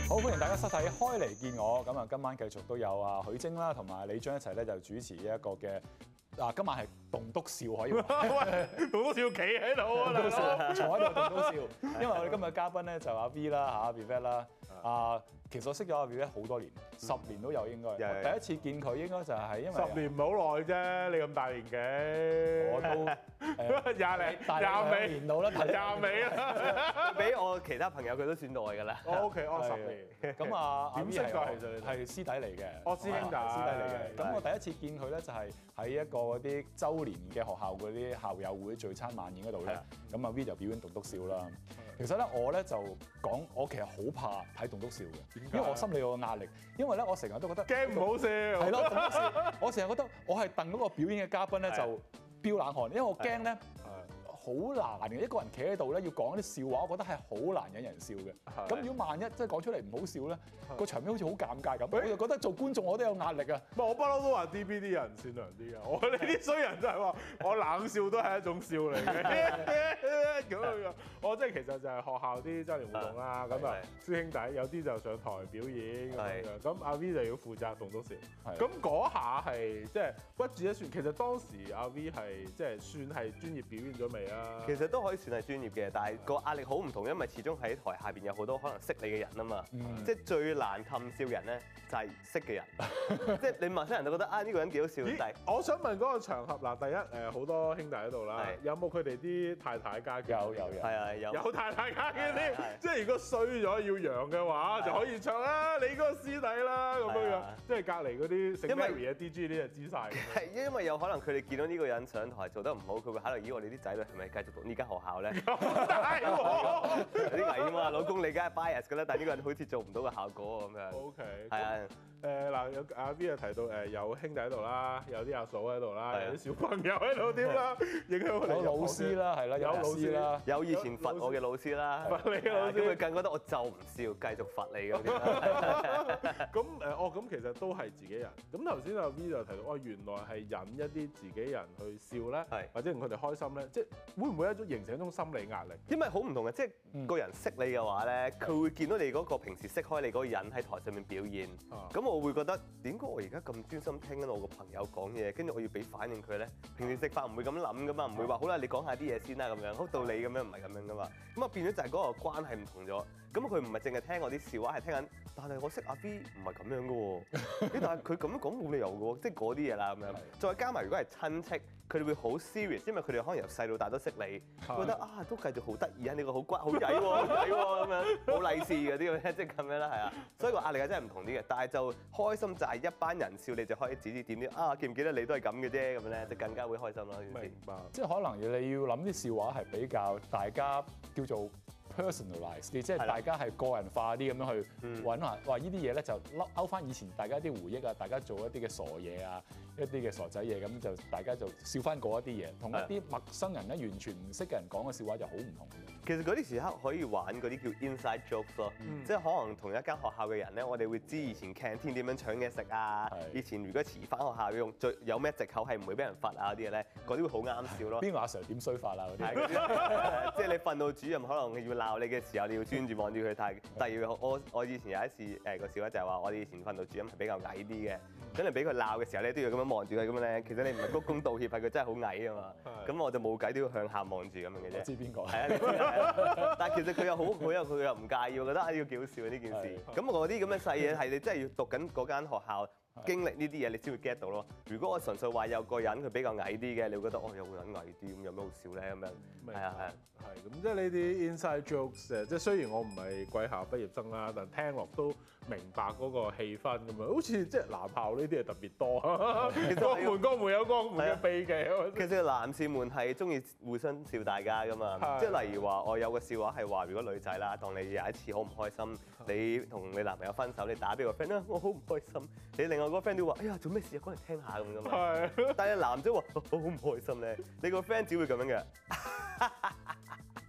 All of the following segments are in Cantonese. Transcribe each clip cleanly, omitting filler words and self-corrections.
好，歡迎大家收睇開嚟見我。咁啊，今晚繼續都有啊許晶啦，同埋李章一齊咧就主持一個嘅今晚係棟篤笑可以話。 喂，棟篤笑企喺度啊，大佬， 坐喺度棟篤笑。因為我哋今日嘅嘉賓咧就阿 V 啦嚇 Vivet 啦。其實我識咗阿 Vivet 好多年，10年都有應該。第一次見佢應該就係因為 10年唔係好耐啫，你咁大年紀， 我都廿年到啦， 廿尾啦， 俾我其他朋友佢都算耐㗎啦。 OK， 10年。 咁啊， 點識㗎？其實你係師弟嚟嘅。 哦，師兄弟， 師弟嚟嘅。咁我第一次見佢咧就係喺一個嗰啲週年嘅學校嗰啲校友會聚餐晚宴嗰度咧。咁阿 V 就表演棟篤笑啦。其實咧我咧就講，我其實好怕睇棟篤笑嘅，因為我心裏有個壓力。因為咧我成日都覺得驚唔好笑。 係咯，棟篤笑。我成日覺得我係戥嗰個表演嘅嘉賓咧就飆冷汗，因為我驚咧。好難嘅，一個人企喺度咧，要講啲笑話，我覺得係好難引人笑嘅。咁如果萬一即係講出嚟唔好笑咧，個場面好似好尷尬咁，我就覺得做觀眾我都有壓力啊。 我不嬲都話 DB 啲人善良啲嘅，我呢啲衰人就係話我冷笑都係一種笑嚟嘅。咁樣，我即係其實就係學校啲周年活動啦。咁啊，師兄弟有啲就上台表演咁樣。咁阿 V 就要負責棟篤笑。咁嗰下係即係屈指一算。其實當時阿 V 係即係算係專業表演咗未？ 其實都可以算係專業嘅，但係個壓力好唔同，因為始終喺台下邊有好多可能識你嘅人啊嘛。即係最難氹笑人咧，就係識嘅人。即係你陌生人都覺得呢個人幾好笑。但係我想問嗰個場合嗱，第一好多兄弟喺度啦，有冇佢哋啲太太家眷？ 有。 係啊， 有太太家眷啲，即係如果衰咗要揚嘅話，就可以唱啦，你嗰個師弟啦咁樣。即係隔離嗰啲聖 Mary 嘅 DJ 啲就知晒。 係因為有可能佢哋見到呢個人上台做得唔好，佢會喺度咦我哋啲仔女係咪繼續讀呢間學校咧？ 咁大喎！ 有啲危險啊，老公你梗係 bias 㗎啦，但係呢個人好似做唔到個效果咁樣。 OK。 係啊。 嗱，有阿 V 又提到有兄弟喺度啦，有啲阿嫂喺度啦，有啲小朋友喺度添啦，影響我哋。 有老師啦，係啦，有老師啦， 有以前罰我嘅老師啦， 罰你嘅老師， 咁佢更覺得我就唔笑，繼續罰你咁。 咁其實都係自己人。咁頭先阿 V 就提到，原來係引一啲自己人去笑咧，或者令佢哋開心咧，即係會唔會形成一種心理壓力？ 因為好唔同嘅，即係個人識你嘅話咧，佢會見到你嗰個平時識開你嗰個人喺台上面表演，咁我會覺得點解我而家咁專心聽緊我個朋友講嘢，跟住我要俾反應佢咧？平時食飯唔會咁諗噶嘛，唔會話好啦，你講下啲嘢先啦咁樣，好到你咁樣唔係咁樣噶嘛。咁啊變咗就係嗰個關係唔同咗。咁佢唔係淨係聽我啲笑話，係聽緊。但係我識阿 V 唔係咁樣噶喎，但係佢咁樣講冇理由噶喎，即係嗰啲嘢啦咁樣。再加埋如果係親戚，佢哋會好 serious，因為佢哋可能由細到大都識你，覺得都繼續好得意啊！你個好骨好曳喎咁樣，冇利是嗰啲咁即係咁樣啦，係啊。所以個壓力係真係唔同啲嘅，但係就開心就係一班人笑你就可以指指點點記唔記得你都係咁嘅啫咁樣咧，就更加會開心啦。 明白。 即係可能你要諗啲笑話係比較大家叫做personalize 啲，即係大家係個人化啲咁樣去揾下，話呢啲嘢咧就勾翻以前大家啲回憶啊，大家做一啲嘅傻嘢啊，一啲嘅傻仔嘢，咁就大家就笑翻嗰一啲嘢，同一啲陌生人咧完全唔識嘅人講嘅笑話就好唔同。 其實嗰啲時刻可以玩嗰啲叫 inside jokes 咯，即係可能同一間學校嘅人咧，我哋會知以前 canteen 點樣搶嘢食啊，以前如果遲翻學校用有咩藉口係唔會俾人罰啊啲嘢咧，嗰啲會好啱笑咯。 邊個阿 Sir 點衰法啊嗰啲？ 即係你訓導主任可能要鬧你嘅時候，你要專注望住佢睇。但係我以前有一次個笑話就係話，我哋以前訓導主任係比較矮啲嘅，咁你俾佢鬧嘅時候咧都要咁樣望住佢咁樣咧。其實你唔係鞠躬道歉，係佢真係好矮啊嘛。咁我就冇計都要向下望住咁樣嘅啫。 我知邊個？ 係啊，你知但係其實佢又佢又唔介意，我覺得要幾好笑呢件事。咁我啲咁嘅細嘢係你真係要讀緊嗰間學校。經歷呢啲嘢你先會 get 到咯。如果我純粹話有個人佢比較矮啲嘅，你會覺得有個人矮啲咁有咩好笑咧咁樣？係啊。 咁即係呢啲 inside jokes 即係雖然我唔係貴校畢業生啦，但聽落都明白嗰個氣氛咁樣。好似即係男校呢啲係特別多。其實江門有江門嘅秘技。 其實男士們係中意互相笑大家噶嘛。即係例如話，我有個笑話係話，如果女仔啦，當你有一次好唔開心，你同你男朋友分手，你打俾個 friend 啦，我好唔開心。你另外嗰個 friend 都話：哎呀，做咩事啊？講嚟聽下咁噶嘛。但係男仔話：我好唔開心咧。你個 friend 只會咁樣嘅。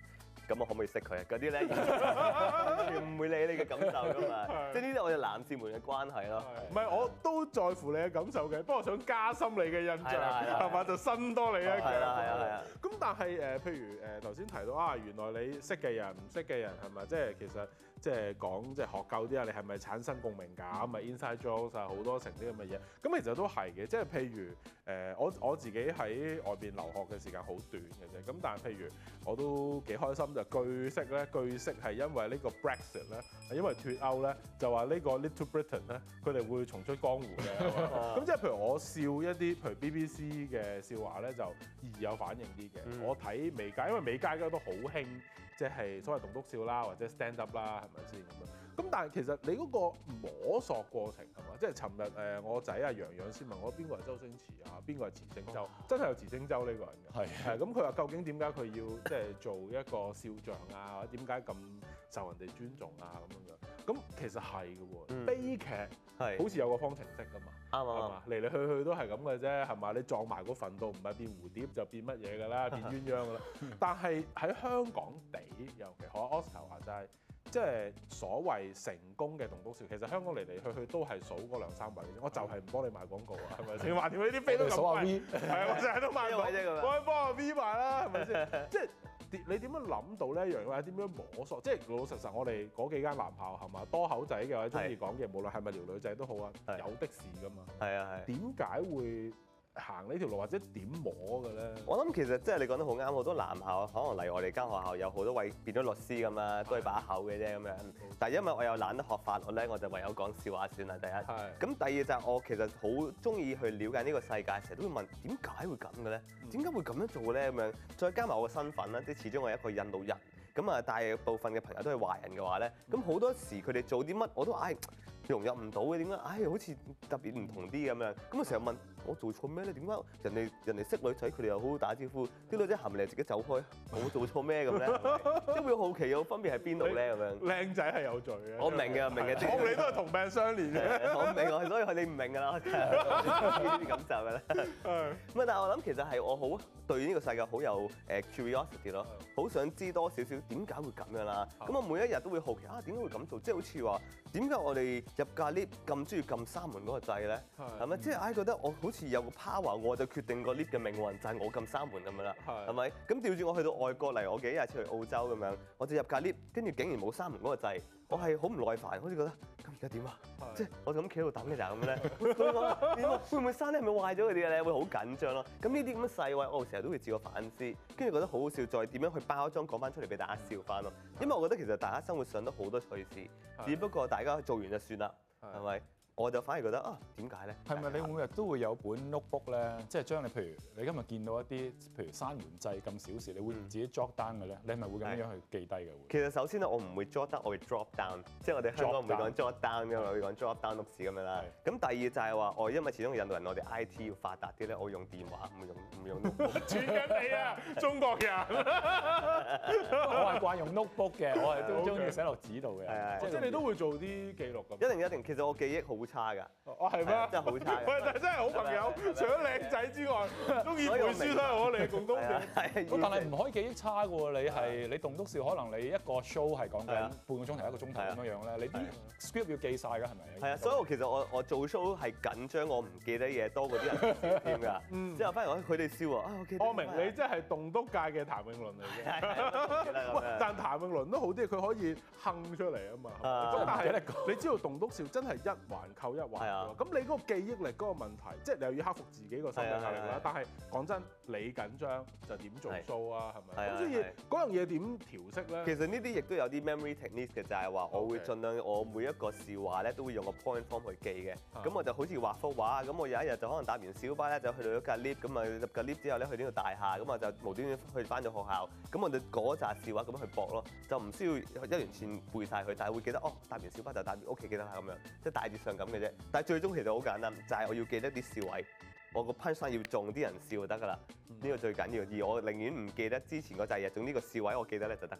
咁我可唔可以識佢啊？嗰啲咧完全唔會理你嘅感受噶嘛，即係呢啲我哋男士們嘅關係咯。 唔係我都在乎你嘅感受嘅，不過我想加深你嘅印象係嘛，就新多你一嘅。 係啊。 咁但係譬如頭先提到啊，原來你識嘅人唔識嘅人係咪？即係其實即係講即係學究啲啊，你係咪產生共鳴感咪 inside jokes 啊，好多成啲咁嘅嘢。咁其實都係嘅，即係譬如我自己喺外邊留學嘅時間好短嘅啫。咁但係譬如我都幾開心就據悉係因為呢個 Brexit 咧，係因為脫歐咧，就話呢個 Little Britain 咧，佢哋會重出江湖嘅。咁即係譬如我笑一啲譬如 BBC 嘅笑話咧，就易有反應啲嘅。我睇美街，因為美街而家都好興，即係所謂棟篤笑啦，或者 stand up 啦，係咪先咁樣？咁但係其實你嗰個摸索過程係嘛？即係尋日我仔阿洋洋先問我邊個係周星馳啊，邊個係遲星洲？真係有遲星洲呢個人嘅。係咁佢話究竟點解佢要即係做一個笑匠啊？或者點解咁受人哋尊重啊咁樣？咁其實係嘅喎，悲劇好似有個方程式㗎嘛， 啱啊嘛，嚟嚟去去都係咁嘅啫，係嘛？你撞埋嗰份度唔係變蝴蝶就變乜嘢㗎啦，變鴛鴦㗎啦。但係喺香港地，尤其學 Oscar 話齋，即係所謂成功嘅棟篤笑，其實香港嚟嚟去去都係數嗰兩三位嘅啫。我就係唔幫你賣廣告啊，係咪先？話掂呢啲飛都咁貴，係我成日都賣廣告，我幫阿 V 賣啦，係咪先？即係。你點樣諗到呢一樣嘢？點樣摸索？即係老老實實，我哋嗰幾間男校係嘛，多口仔嘅或者中意講嘅，無論係咪撩女仔都好啊，有的是㗎嘛。係啊係。點解會行呢條路或者點摸嘅咧？ 我諗其實即係你講得好啱，好多男校可能例如我哋間學校有好多位變咗律師咁啦，都係把口嘅啫咁樣。但係因為我又懶得學法律咧，我就唯有講笑話算啦。第一，咁第二就係我其實好中意去了解呢個世界，成日都會問點解會咁嘅咧？點解會咁樣做咧？咁樣再加埋我嘅身份啦，即係始終我係一個印度人，咁啊大部分嘅朋友都係華人嘅話咧，咁好多時佢哋做啲乜我都融入唔到嘅，點解？好似特別唔同啲咁樣。咁我成日問我做錯咩咧？點解人哋識女仔，佢哋又好好打招呼，啲女仔行嚟自己走開，我做錯咩咁咧？即係會好奇有分別喺邊度咧咁樣？ 靚仔係有罪嘅。我明嘅，明嘅。 我你都係同病相憐嘅。 我明，所以你唔明㗎啦，呢啲感受㗎啦。咁但係我諗其實係我好對呢個世界好有curiosity 咯，好想知多少少點解會咁樣啦。咁我每一日都會好奇點解會咁做？即係好似話點解我哋入架 lift 咁中意撳閂門嗰個掣咧？係咪？即係覺得我好似有個 power，我就決定個 lift 嘅命運就係我撳閂門咁樣啦。係咪？咁調轉我去到外國嚟，我幾日次去澳洲咁樣，我就入架 lift，跟住竟然冇閂門嗰個掣，我係好唔耐煩，好似覺得咁而家點啊？即係我就咁企喺度等嘅就係咁咧。點啊？會唔會閂咧？係咪壞咗嗰啲咧？會好緊張咯。咁呢啲咁嘅細位，我成日都會自我反思，跟住覺得好好笑，再點樣去包裝講翻出嚟俾大家笑翻咯。因為我覺得其實大家生活上都好多趣事，只不過大家做完就算啦，係咪？我就反而覺得點解咧？ 係咪你每日都會有本 notebook 咧？即係將你譬如你今日見到一啲譬如閂門掣咁小事，你會自己 jot down 嘅咧？你係咪會咁樣去記低嘅？ 其實首先咧，我唔會 jot down，我會 drop down， 即係我哋香港唔會講 jot down 嘅嘛，我會講 drop down notes 咁樣啦。咁第二就係話，我因為始終印度人，我哋 IT 要發達啲咧，我用電話唔用 notebook。 轉緊你啊，中國人！ 我係慣用 notebook 嘅，我係都中意寫落紙度嘅。 即係你都會做啲記錄咁。 一定，其實我記憶好差㗎。 係咩？ 真係好差。 喂，但係真係好朋友，除咗靚仔之外，中意背書都係我哋共通點。 但係唔可以記憶差嘅喎，你棟篤笑可能你一個 show 係講緊半個鐘頭一個鐘頭咁樣樣咧，你啲 script 要記晒㗎係咪？ 係啊，所以其實我做 show 係緊張，我唔記得嘢多過啲人笑添㗎。之後反而佢哋笑我記得。 我明你真係棟篤界嘅譚詠麟嚟嘅。喂，但譚詠麟都好啲，佢可以哼出嚟啊嘛。但係你知道棟篤笑真係一環扣一環。咁你嗰個記憶力嗰個問題，即係你又要克服自己個心理壓力啦。但係講真，你緊張就點做 show 啊？係咪？咁所以嗰樣嘢點調適咧？ 其實呢啲亦都有啲 memory technique 嘅，就係話我會盡量我每一個笑話咧都會用個 point form 去記嘅。咁我就好似畫幅畫，咁我有一日就可能搭完小巴咧就去到一架 lift，咁啊入架 lift 之後咧去呢個大廈，咁啊就無端端去翻咗學校，咁我哋嗰扎笑話咁樣去搏咯，就唔需要一完全背晒佢，但係會記得搭完小巴就搭完屋企記得係咁樣，即係大致上咁嘅啫。但係最終其實好簡單，就係我要記得啲笑位，我個 punchline 要中啲人笑就得㗎啦，呢個最緊要。而我寧願唔記得之前嗰扎嘢，總之個笑位我記得咧就得㗎啦。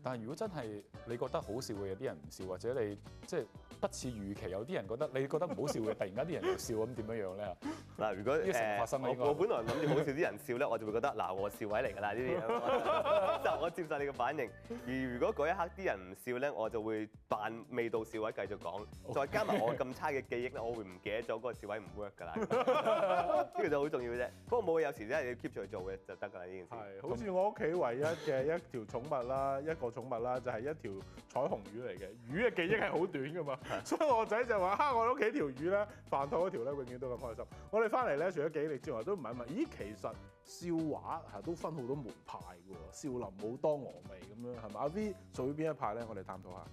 但係如果真係你覺得好笑嘅，有啲人唔笑，或者你即係不似預期，有啲人覺得你覺得唔好笑嘅，突然間啲人又笑，咁點樣樣咧？ 嗱，如果呢個成日發生啦應該我本來諗住好笑啲人笑咧，我就會覺得嗱，我笑位嚟㗎啦呢啲嘢，就我接受你嘅反應。而如果嗰一刻啲人唔笑咧，我就會扮未到笑位繼續講，再加埋我咁差嘅記憶咧，我會唔記得咗嗰個笑位唔 work 㗎啦。呢個就好重要啫。不過冇有時真係要 keep 住去做嘅就得㗎啦呢件事。 係，好似我屋企唯一嘅一條寵物啦，一個寵物啦，就係一條彩虹魚嚟嘅。魚嘅記憶係好短㗎嘛，所以我仔就話：哈，我屋企條魚咧，飯堂嗰條咧，永遠都咁開心。我哋翻嚟咧，除咗記憶力之外，都唔係問，咦，其實笑話係都分好多門派㗎喎，少林武當峨眉咁樣係咪？阿 V 屬於邊一派咧？我哋探討下。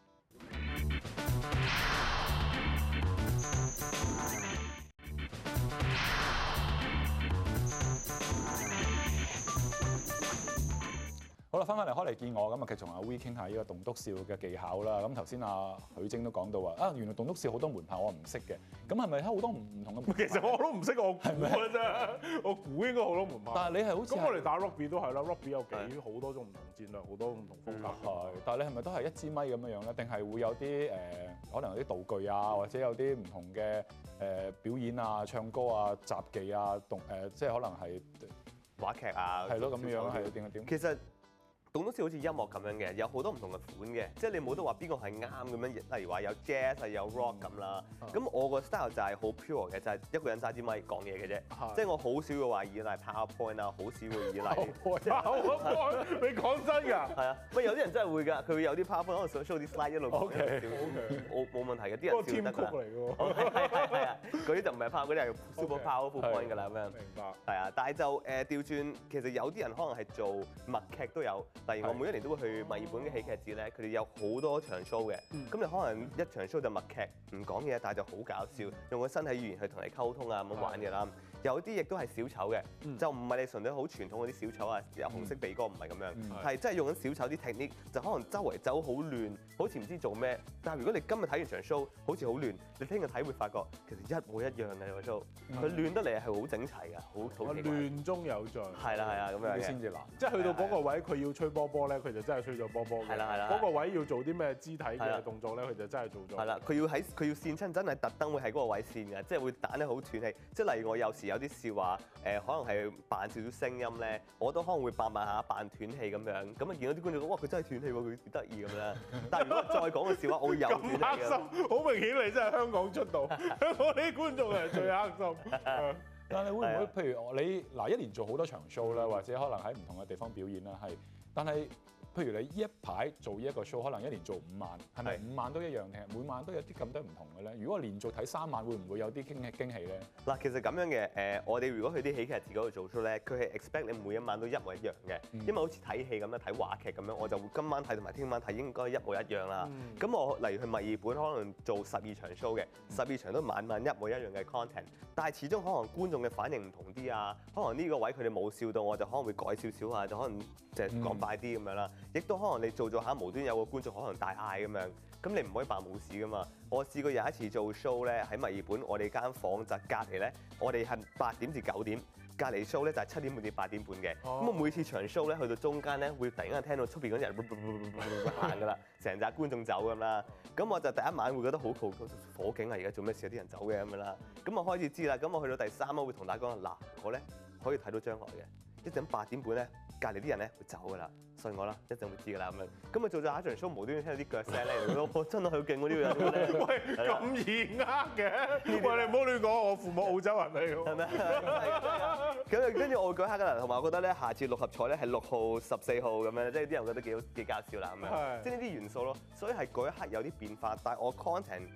好啦，翻返嚟開嚟見我咁啊，繼續同阿 V 傾下呢個棟篤笑嘅技巧啦。咁頭先阿許楨都講到話原來棟篤笑好多門派，我唔識嘅。咁係咪好多唔同嘅門派？ 其實我都唔識，我估嘅啫。我估應該好多門派。 但係你係好似咁我哋打 rugby 都係啦，rugby 有好多種唔同戰略，好多唔同風格。 係，但係你係咪都係一支咪咁樣樣咧？定係會有啲可能有啲道具啊，或者有啲唔同嘅表演啊、唱歌啊、雜技啊、即係可能係話劇啊， 係咯咁樣係點？ 其實棟篤笑好似音樂咁樣嘅，有好多唔同嘅款嘅，即係你冇得話邊個係啱咁樣。例如話有 jazz 啊，有 rock 咁啦。咁我個 style 就係好 pure 嘅，就係一個人揸支咪講嘢嘅啫。即係我好少會話依賴 PowerPoint 啊，好少會依賴。 PowerPoint，你講真㗎？ 係啊，有啲人真係會㗎，佢會有啲 PowerPoint 可能想 show 啲 slide 一路講。冇問題嘅，啲人笑得㗎。 嗰個 team 曲嚟㗎喎。 係啊，嗰啲就唔係 power，嗰啲係 super powerful point 㗎啦咁樣。 明白。 係啊，但係就調轉，其實有啲人可能係做默劇都有。例如我每一年都會去墨爾本嘅喜劇節咧，佢哋有好多場 show 嘅。咁你可能一場 show 就默劇，唔講嘢，但係就好搞笑，用個身體語言去同你溝通啊咁樣玩嘅啦。有啲亦都係小丑嘅，就唔係你純粹好傳統嗰啲小丑啊，有紅色鼻哥唔係咁樣，係真係用緊小丑啲 technique，就可能周圍走好亂，好似唔知做咩。但係如果你今日睇完場 show 好似好亂，你聽日睇會發覺其實一模一樣嘅個 show，佢亂得嚟係好整齊㗎，好奇怪。 亂中有序。 係啦咁樣嘅。 先至難。 即係去到嗰個位，佢要吹波波咧，佢就真係吹咗波波嘅。 係啦。 嗰個位要做啲咩肢體嘅動作咧，佢就真係做咗。 係啦，佢要跣親，真係特登會喺嗰個位跣嘅，即係會彈得好斷氣。即係例如我有時有啲笑話，可能係扮少少聲音咧，我都可能會扮下斷氣咁樣。咁啊見到啲觀眾哇，佢真係斷氣喎，佢幾得意咁樣。但係如果再講個笑話，我會有斷氣嘅。 咁黑心，好明顯你真係香港出道，香港啲觀眾係最黑心。 但係會唔會譬如你一年做好多場 show 啦，或者可能喺唔同嘅地方表演啦，但係譬如你呢一排做呢一個 show，可能一年做5晚，係咪5晚都一樣定係每晚都有啲咁多唔同嘅咧？如果連續睇3晚，會唔會有啲驚喜咧？ 嗱，其實咁樣嘅我哋如果去啲喜劇節嗰度做 show 咧，佢係 expect 你每一晚都一模一樣嘅，因為好似睇戲咁樣，睇話劇咁樣，我就會今晚睇同埋聽晚睇應該一模一樣啦。咁我例如去墨爾本，可能做12場 show 嘅，12場都晚晚一模一樣嘅 content，但係始終可能觀眾嘅反應唔同啲啊，可能呢個位佢哋冇笑到，我就可能會改少少啊，就可能就係講快啲咁樣啦。亦都可能你做下無端有個觀眾可能大嗌咁樣，咁你唔可以扮冇事噶嘛。我試過有一次做 show 咧，喺墨爾本，我哋間房就隔離咧，我哋係8點至9點，隔離 show 咧就係7點半至8點半嘅。咁我每次場 show 咧去到中間咧，會突然間聽到出邊嗰啲人行噶啦，成紮觀眾走咁啦。咁我就第一晚會覺得好火警啊！而家做咩事有啲人走嘅咁樣啦。咁我開始知啦。咁我去到第3晚會同大家講嗱，我咧可以睇到將來嘅，一陣8點半咧，隔離啲人咧會走噶啦。信我啦，一陣會知㗎啦咁樣。咁啊做咗下一場 show，無端端聽到啲腳聲咧，覺得真係好勁喎呢個人。 喂，咁易呃嘅？喂，你唔好亂講，我父母澳洲人嚟㗎。 係咪？咁跟住我會舉下㗎啦，同埋我覺得咧，下次六合彩咧係6號、14號咁樣，即係啲人覺得幾搞笑啦咁樣。即係呢啲元素咯，所以係嗰一刻有啲變化，但係我 content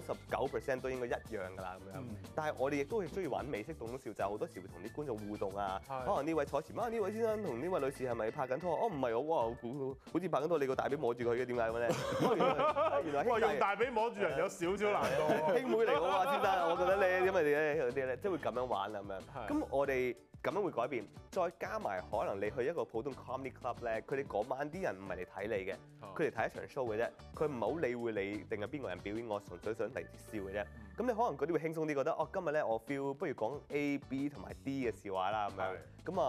99% 都應該一樣㗎啦咁樣。但係我哋亦都係中意玩美式棟篤笑，就好多時會同啲觀眾互動啊。可能呢位坐前啊，呢位先生同呢位女士係咪拍緊拖？哦，唔係喎，哇，好似拍緊拖，你個大髀摸住佢嘅，點解咁咧？原來用大髀摸住人有少少難度。 兄妹嚟㗎喎，先生，我覺得你因為你有啲咧，即係會咁樣玩咁樣。咁我哋咁樣會改變，再加埋可能你去一個普通 comedy club 咧，佢哋嗰晚啲人唔係嚟睇你嘅，佢嚟睇一場 show 嘅啫，佢唔係好理會你定係邊個人表演，我純粹想嚟笑嘅啫。咁你可能嗰啲會輕鬆啲，覺得哦今日咧我 feel 不如講 A、B 同埋 D 嘅笑話啦咁樣。咁啊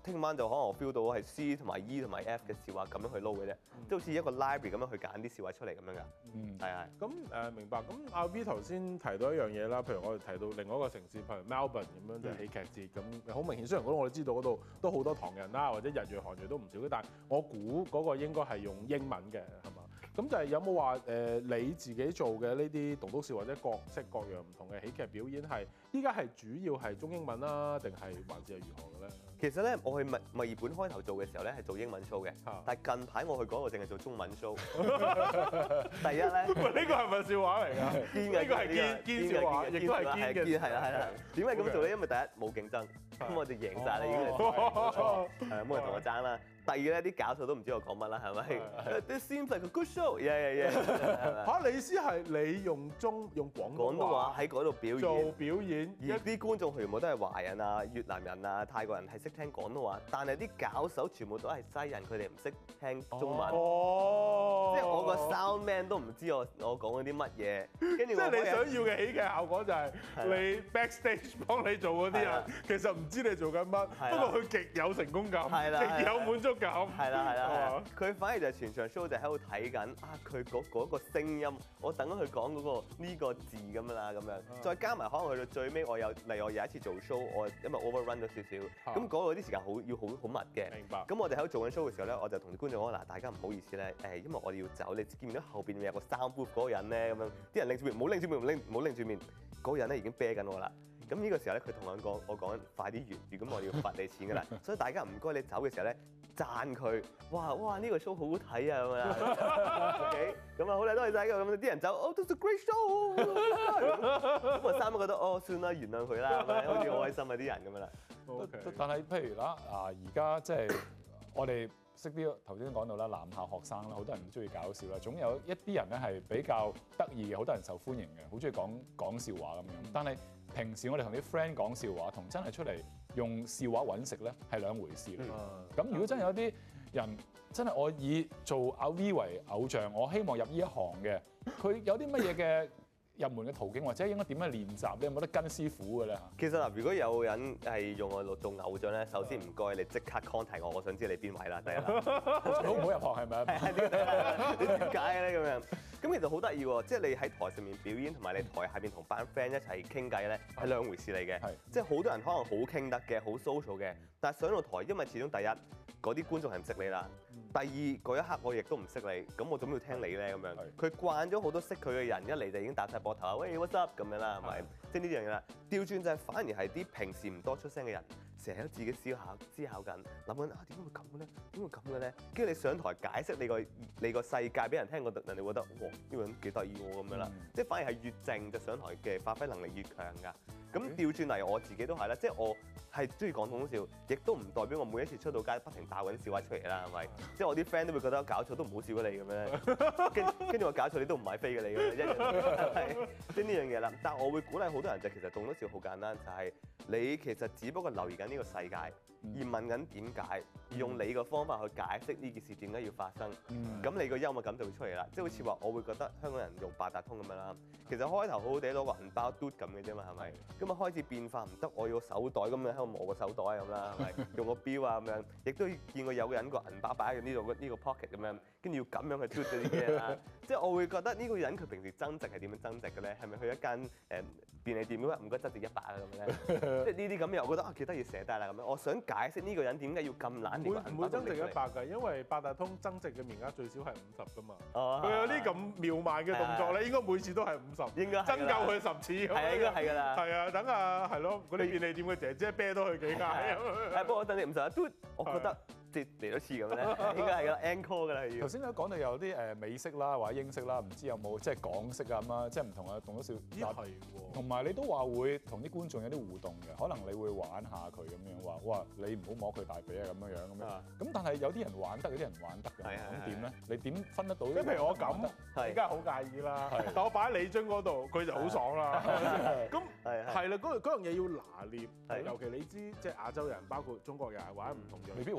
聽晚就可能我 feel 到係 C 同埋 E 同埋 F 嘅笑話咁樣去撈嘅啫，即係好似一個 library 咁樣去揀啲笑話出嚟咁樣㗎。係。 咁明白。咁阿 V 頭先提到一樣嘢啦，譬如我哋提到另外一個城市，譬如 Melbourne 咁樣就係喜劇節咁，好明顯。雖然嗰度我哋知道嗰度都好多唐人啦，或者日裔韓裔都唔少嘅，但係我估嗰個應該係用英文嘅，係嘛？咁就係有冇話你自己做嘅呢啲棟篤笑或者各式各樣唔同嘅喜劇表演係依家係主要係中英文啦，定係還是係如何嘅咧？ 其實咧，我去墨爾本開頭做嘅時候咧係做英文 show 嘅，但係近排我去嗰度淨係做中文 show。第一咧， 呢個係咪笑話嚟㗎？呢個係堅笑話，亦都係堅嘅。 係啦。點解咁做咧？因為第一冇競爭，咁我哋贏晒啦已經係冇錯，係冇人同我爭啦。第二咧，啲搞手都唔知我講乜啦，係咪？This seems like a good show， 嚇，你意思係你用廣東話喺嗰度表演做表演， 而啲觀眾全部都係華人啊、越南人啊、泰國人係識聽廣東話，但係啲搞手全部都係西人，佢哋唔識聽中文。即係我個 sound man 都唔知我講嗰啲乜嘢，跟住即係你想要嘅喜劇效果就係你 backstage 幫你做嗰啲人，其實唔知你做緊乜，不過佢極有成功感，極有滿足感。 係啦，佢反而就係全場 show 就喺度睇緊佢嗰個聲音，我等緊佢講嗰個呢個字咁樣啦，咁樣再加埋可能去到最尾，我有一次做 show，我因為 overrun 咗少少，咁嗰個啲時間要好密嘅。 明白。 咁我哋喺度做緊 show 嘅時候咧，我就同啲觀眾講嗱，大家唔好意思咧，因為我哋要走，你見唔見到後邊有個 sound booth 嗰個人咧，咁樣啲人擰住面，唔好擰住面，唔好擰住面，嗰個人咧已經啤緊我啦。咁呢個時候咧，佢同我講快啲完，如果我要罰你錢㗎啦，所以大家唔該你走嘅時候咧，讚佢，哇呢個 show 好好睇啊咁樣 ，OK， 咁啊好啦，多謝晒咁啲人走，that's a great show，咁啊三個覺得算啦，原諒佢啦，好似好開心啊啲人咁樣啦。 但係譬如啦，而家即係我哋識啲頭先講到啦，男校學生啦，好多人中意搞笑啦，總有一啲人咧係比較得意嘅，好多人受歡迎嘅，好中意講笑話咁樣，但係平時我哋同啲 friend 講笑話，同真係出嚟用笑話揾食咧係兩回事嚟。咁如果真係有啲人真係我以做阿 V 為偶像，我希望入呢一行嘅，佢有啲乜嘢嘅入門嘅途徑，或者應該點樣練習咧？有冇得跟師傅嘅咧？ 其實嗱，如果有人係用我做偶像咧，首先唔該你即刻 contact 我想知你邊位啦，第一啦。 好唔好入行係咪？ 你點解咧咁樣？咁其實好得意喎，即係你喺台上面表演，同埋你台下邊同班 friend 一齊傾偈咧，係兩回事嚟嘅。即係好多人可能好傾得嘅，好 social 嘅，但係上到台，因為始終第一嗰啲觀眾係唔識你啦，第二嗰一刻我亦都唔識你，咁我點要聽你咧咁樣？佢慣咗好多識佢嘅人，一嚟就已經搭晒膊頭，喂 what's up 咁樣啦，係咪？即係呢樣嘢啦。調轉就係反而係啲平時唔多出聲嘅人，成日都自己思考緊，諗緊點解會咁嘅咧？點會咁嘅咧？跟住你上台解釋你個世界俾人聽，人哋覺得哇呢個人幾得意喎咁樣啦。即係反而係越靜就上台嘅發揮能力越強㗎。咁調轉嚟我自己都係啦，即係我係中意講棟篤笑，亦都唔代表我每一次出到街不停爆緊笑話出嚟啦，係咪？即係我啲 friend 都會覺得搞錯都唔好笑過你咁樣，跟住我搞錯你都唔買飛嘅你咁樣，一樣係即係呢樣嘢啦。但係我會鼓勵好多人就其實棟篤笑好簡單，就係你其實只不過留意緊呢個世界，而問緊點解，而用你個方法去解釋呢件事點解要發生，咁你個幽默感就會出嚟啦。即係好似話，我會覺得香港人用八達通咁樣啦，其實開頭好好地攞個銀包嘟咁嘅啫嘛，係咪？咁啊開始變化唔得，我要個手袋咁樣喺度磨個手袋咁啦，係咪？用個錶啊咁樣，亦都見過有個人個銀包擺喺呢個 pocket 咁樣，跟住要咁樣去嘟嗰啲嘢啦。即係我會覺得呢個人佢平時增值係點樣增值嘅咧？係咪去一間便利店咁唔該增值100啊咁咧？即係呢啲咁嘅，我覺得幾得意寫低啦咁樣。我想解釋呢個人點解要咁懶， 唔會增值100㗎，因為八達通增值嘅面額最少係50㗎嘛。佢有啲咁妙曼嘅動作咧，應該每次都係50， 應該增夠佢10次咁樣。 係應該係㗎啦。 係啊，等下係咯，嗰啲便利店嘅姐姐啤多佢幾屆咁樣。 不過我等你50嘟，我覺得。即係嚟多次咁咧，應該係啦 encore 㗎啦要。 頭先都講到有啲美式啦或者英式啦，唔知有冇即係港式啊咁啊，即係唔同嘅棟篤笑。 咦係喎。同埋你都話會同啲觀眾有啲互動嘅，可能你會玩下佢咁樣話，哇你唔好摸佢大髀啊咁樣咁樣。咁但係有啲人玩得，有啲人唔玩得㗎。咁點咧？你點分得到？即係譬如我咁，你梗係好介意啦。但我擺喺你樽嗰度，佢就好爽啦。咁係啦，嗰樣嘢要拿捏，尤其你知即係亞洲人，包括中國人或者唔同人， 未必玩得㗎。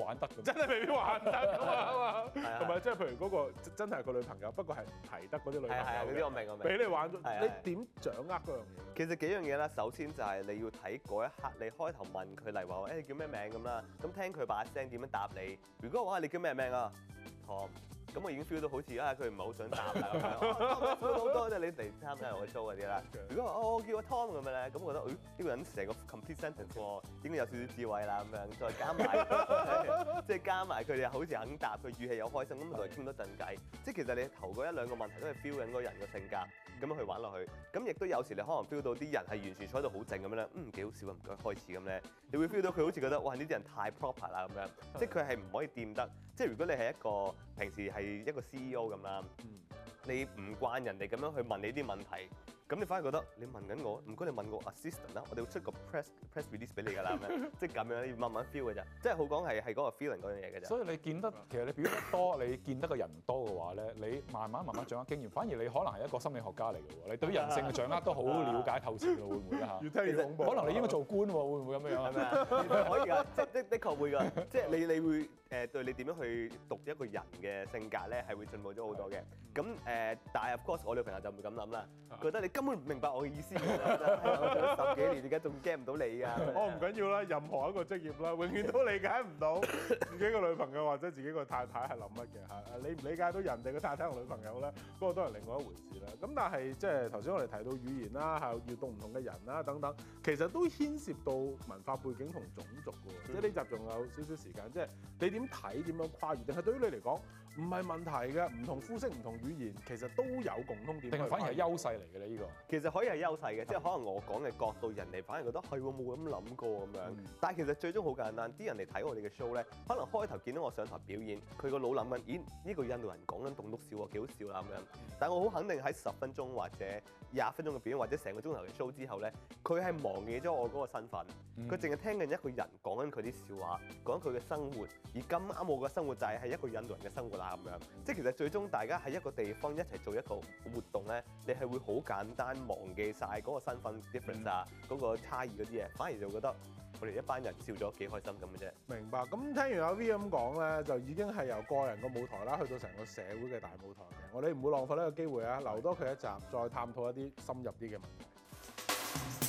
真係未必玩得㗎嘛。 係啊同埋即係譬如嗰個真係個女朋友，不過係唔提得嗰啲女朋友係啊，嗰啲我嘅， 明我明。 俾你玩咗， 係啊你點掌握嗰樣嘢？ 其實幾樣嘢啦，首先就係你要睇嗰一刻，你開頭問佢，例如話誒你叫咩名咁啦，咁聽佢把聲點樣答你。如果話你叫咩名啊 Tom，咁我已經 feel 到好似佢唔係好想答啦咁樣。好多即係你嚟參加我 show 嗰啲啦。如果話我叫阿 Tom 咁樣咧，咁我覺得呢個人成個 complete sentence 喎，應該有少少智慧啦咁樣，再加埋即係加埋佢哋好似肯答，佢語氣又開心，咁同佢傾多陣偈。即係其實你頭嗰一兩個問題都係 feel 緊嗰個人嘅性格。咁樣去玩落去，咁亦都有時你可能 feel 到啲人係完全坐喺度好靜咁樣咧，幾好笑啊，唔該開始咁咧，你會 feel 到佢好似覺得哇呢啲人太 proper 啦咁樣，即係佢係唔可以掂得，即係如果你係一個平時係一個 CEO 咁啦，你唔慣人哋咁樣去問你啲問題。咁你反而覺得你問緊我，唔該你問我 assistant 啦，我哋會出個 press release 俾你㗎啦咁樣，即係咁樣，你要慢慢 feel 嘅啫，即係好講係嗰個 feeling 嗰樣嘢嘅啫。 所以你見得其實你表演得多，你見得個人多嘅話咧，你慢慢掌握經驗，反而你可能係一個心理學家嚟嘅喎，你對人性嘅掌握都好了解透徹喎，會唔會啊？ 越聽越恐怖。 可能你應該做官喎，會唔會咁樣係咪啊？可以㗎，即係的確會㗎，即係你會對你點樣去讀一個人嘅性格咧，係會進步咗好多嘅。咁但係 of course 我女朋友就唔會咁諗啦，覺得你根本唔明白我嘅意思㗎，我做咗10幾年，而家仲 get 唔到你㗎。 我唔緊要啦，任何一個職業啦，永遠都理解唔到自己個女朋友或者自己個太太係諗乜嘅嚇。你唔理解到人哋嘅太太同女朋友咧，嗰個都係另外一回事啦。咁但係即係頭先我哋提到語言啦，係要讀唔同嘅人啦等等，其實都牽涉到文化背景同種族嘅喎。即係呢集仲有少少時間，即係你點睇點樣跨越？定係對於你嚟講唔係問題嘅？唔同膚色、唔同語言，其實都有共通點。 定係反而係優勢嚟嘅咧？呢個其實可以係優勢嘅，即係可能我講嘅角度，人哋反而覺得係喎，冇咁諗過咁樣。但係其實最終好簡單，啲人嚟睇我哋嘅 show 咧，可能開頭見到我上台表演，佢個腦諗緊，咦呢個印度人講緊棟篤笑喎，幾好笑啦咁樣。但係我好肯定喺10分鐘或者20分鐘嘅表演，或者成個鐘頭嘅 show 之後咧，佢係忘記咗我嗰個身份，佢淨係聽緊一個人講緊佢啲笑話，講緊佢嘅生活，而咁啱我嘅生活就係一個印度人嘅生活啦咁樣。即係其實最終大家喺一個地方一齊做一個活動咧，你係會好簡單忘記晒嗰個身份 difference 啊，嗰個差異嗰啲嘢，反而就覺得我哋一班人笑咗幾開心咁嘅啫。 明白。咁聽完阿 V 咁講咧，就已經係由個人個舞台啦，去到成個社會嘅大舞台嘅。我哋唔會浪費呢個機會啊，留多佢一集，再探討一啲深入啲嘅問題。